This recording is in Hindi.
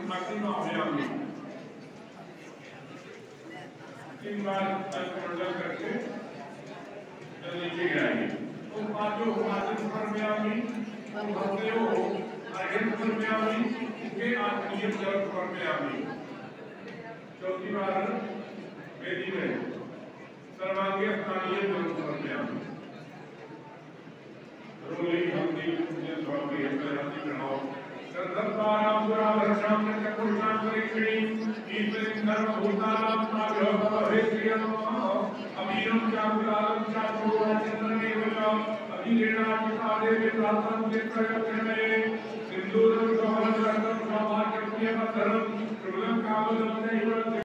तीन बार अल्पमंडल करके नीचे गिराएंगे। तो पांचों आसन पर में आएंगी, भक्तियों आसन पर में आएंगी, के आत्मीय जल पर में आएंगी। चौथी बार वेदी में सर्वांगीय स्थानीय जल पर में आएंगी। रोली हल्दी पूजन स्वामी हल्दी बनाओ। सर्वद्वारां दुरावरणां चक्रुषां परिक्षणी ईश्वरीं सर्वभूतानां नाभ्यः अमीनं चाकुलालं चाकुलाचन्द्रमेव च अभिगीर्णाचितादे विप्रातं विप्रयत्नमे सिन्दूरं कमलं रत्नं स्वाभाग्यं प्रियमधरं प्रबलं कामलं